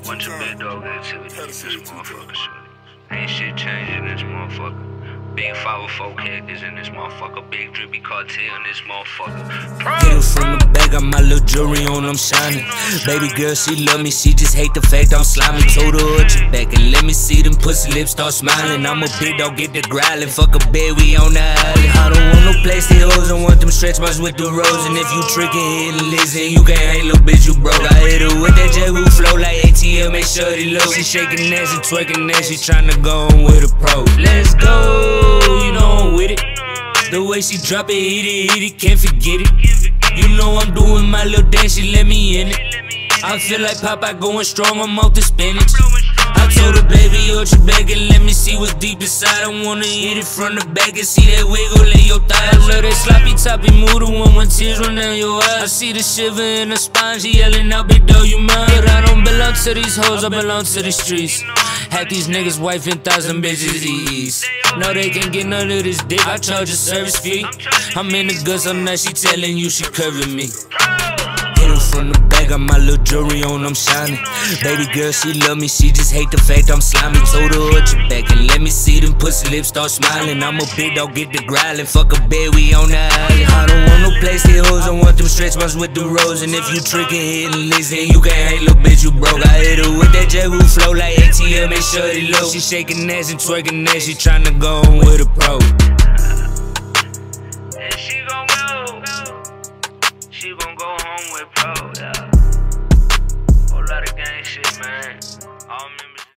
bunch of big dog activity in this motherfucker shit. Ain't shit changing in this motherfucker. Big 504 characters in this motherfucker. Big drippy cartel in this motherfucker. Get it from the bag, got my little jewelry on, I'm shining. Baby girl, she love me, she just hate the fact I'm slimy. Told her hold your back and let me see them pussy lips start smiling. I'm a big dog, get the growling. Fuck a bed, we on the island. I don't want no place, they hoes, I want them stretch marks with the rose. And if you trickin', hit and listen, you can't hate little bitch, you broke. I hit her with that jet who flow like ATL, make sure they low. She shaking ass and twerking ass, she tryna go on with a pro. Let's go, you know I'm with it. The way she drop it, hit it, can't forget it. You know I'm doing my little dance, she let me in it. I feel like Popeye going strong, I'm off the spinach. I told her, baby, hold your back and let me see what's deep inside. I wanna hit it from the back and see that wiggle in your thighs. I love that sloppy toppy move, the one when tears run down your eyes. I see the shiver in her spine, she yelling out, big dog, you mine. But I don't belong to these hoes, I belong to the streets. Half these niggas wife and 1,000 bitches ease. No, they can't get none of this dick, I charge a service fee. I'm in the goods, I'm not, she telling you she curving me. Hit her from the back, got my little jewelry on, I'm shining. Baby girl, she love me, she just hate the fact I'm slimy. Told her hold your back and let me see them pussy lips start smiling. I'm a big dog, get the growling. Fuck a bed, we on the island. I don't want no place, they hoes, I want them stretch marks with the rose. And if you trickin', hit and listen, you can't hate little bitch, you broke. I hit her with that jet who flow like ATL, make sure they low. She shaking ass and twerking ass, she tryna go on with a pro.